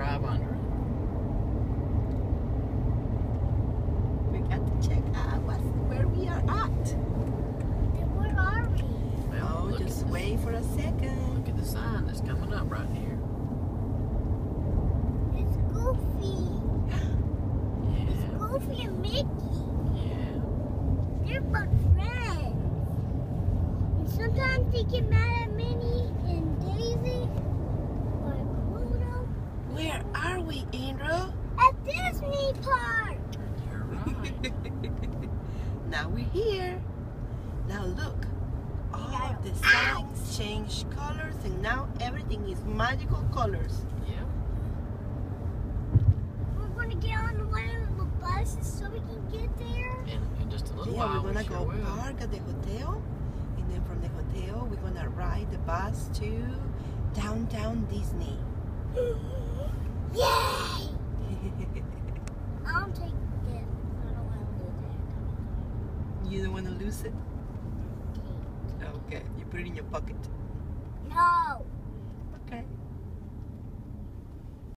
drive under it. We got to check out where we are at. Where are we? Well, Oh, just wait for a second. Look at the sign that's coming up right here. It's Goofy. Yeah. Goofy and Mickey. Yeah. They're but friends. And sometimes they get mad at Minnie and Daisy or Pluto. Where are we, Andrew? At Disney Park. You're right. Now we're here. Now look. All of the signs change colors and now everything is magical colors. Yeah. We're going to get on one of the buses so we can get there. In just a little Yeah, while, we're gonna we sure go will. park at the hotel, and then from the hotel we're gonna ride the bus to downtown Disney. Yay! I'll take this. I don't want to lose it. You don't want to lose it? Okay, you put it in your pocket. No. Okay.